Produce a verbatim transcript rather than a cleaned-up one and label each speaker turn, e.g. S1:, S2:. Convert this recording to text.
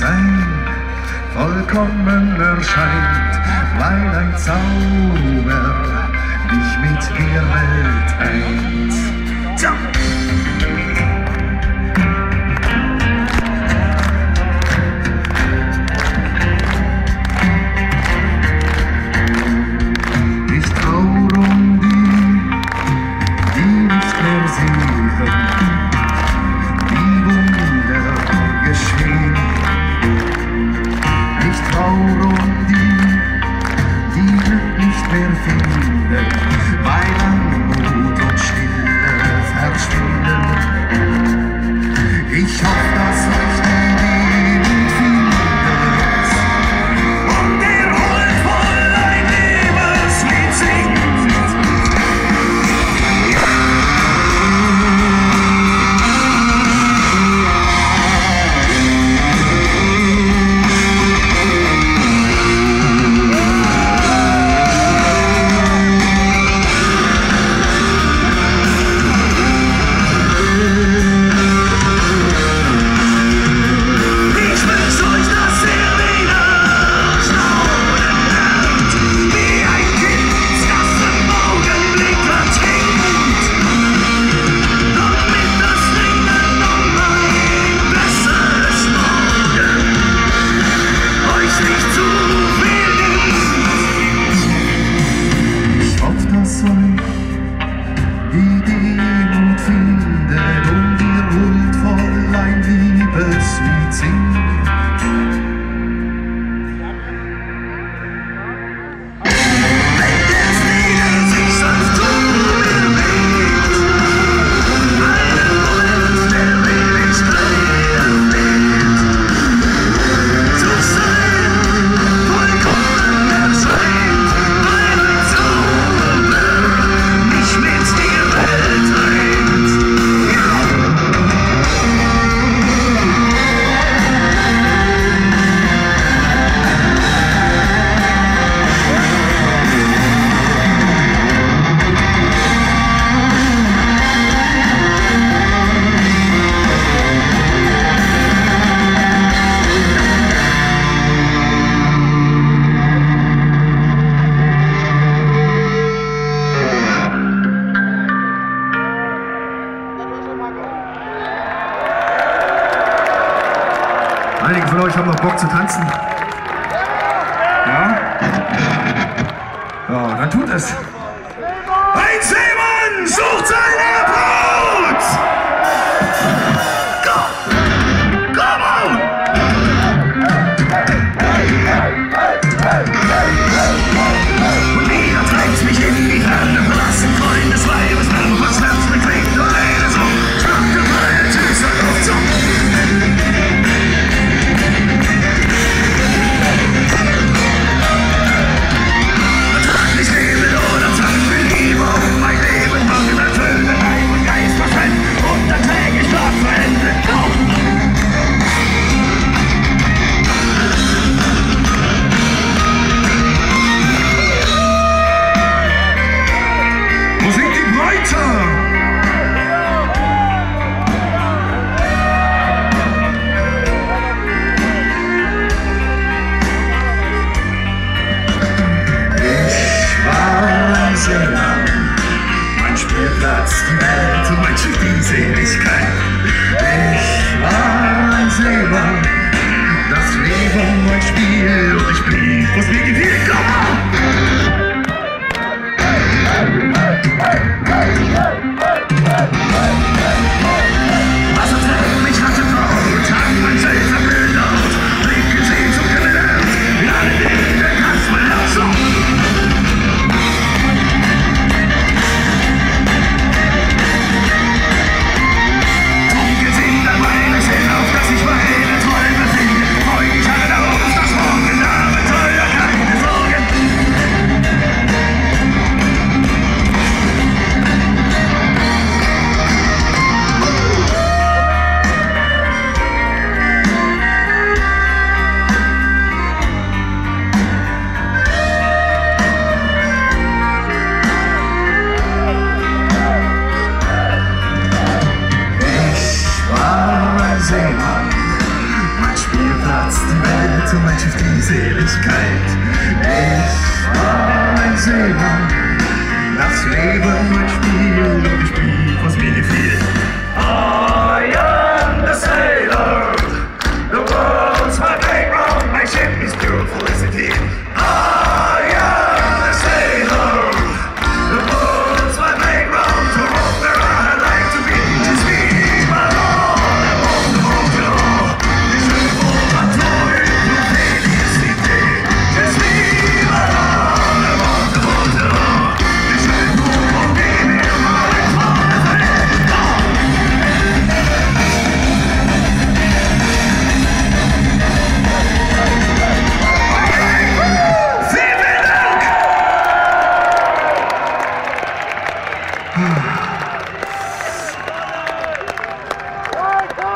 S1: Schein vollkommen erscheint, weil ein Zauber dich mit der Welt eint. Tja. Ich trauer um die, die nicht mehr sehen, die Wunder geschehen. Ich trauer um die, die Glück nicht mehr finden, weil Anmut und Stille verschwinden. Ich hoffe, dass euch die Demut findet und ihr huldvoll ein Liebeslied singt. Die Demut findet und ihr huldvoll ein Liebeslied singt. Wenn der Friede sich sanft bewegt, alle Wunsch der Ewigkeit erlebt, zu sein vollkommen erscheint, weil ein Zauber mich mit dir Welt eint. Einige von euch haben noch Bock zu tanzen? Ja? Ja, dann tut es. Ein Seemann sucht seine Braut! Go! Come on! Und wieder trägt mich in die Ferne, verlassen Freund des Weibes, was Herz beklingt und eine so starke Freiheit, süßer Luftzug. Ich lebe oder Tag für Liebe, um mein Leben mag erfüllen. Platz die Welt und mein Schiff die Seligkeit. Ich war ein Seemann, das Leben ein Spiel und ich blieb, was mir gefiel.